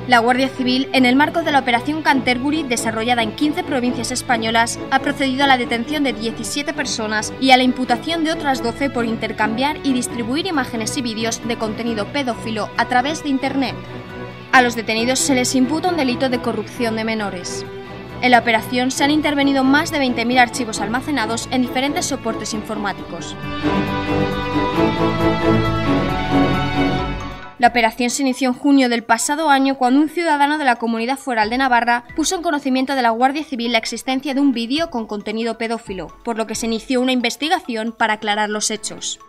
La Guardia Civil, en el marco de la Operación Canterbury, desarrollada en 15 provincias españolas, ha procedido a la detención de 17 personas y a la imputación de otras 12 por intercambiar y distribuir imágenes y vídeos de contenido pedófilo a través de Internet. A los detenidos se les imputa un delito de corrupción de menores. En la operación se han intervenido más de 20.000 archivos almacenados en diferentes soportes informáticos. La operación se inició en junio del pasado año cuando un ciudadano de la Comunidad Foral de Navarra puso en conocimiento de la Guardia Civil la existencia de un vídeo con contenido pedófilo, por lo que se inició una investigación para aclarar los hechos.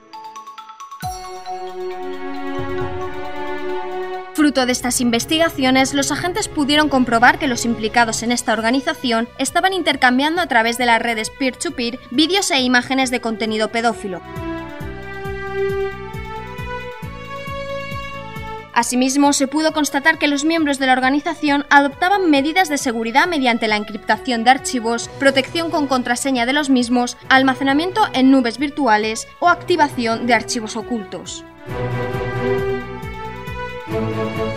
Fruto de estas investigaciones, los agentes pudieron comprobar que los implicados en esta organización estaban intercambiando a través de las redes peer-to-peer vídeos e imágenes de contenido pedófilo. Asimismo, se pudo constatar que los miembros de la organización adoptaban medidas de seguridad mediante la encriptación de archivos, protección con contraseña de los mismos, almacenamiento en nubes virtuales o activación de archivos ocultos.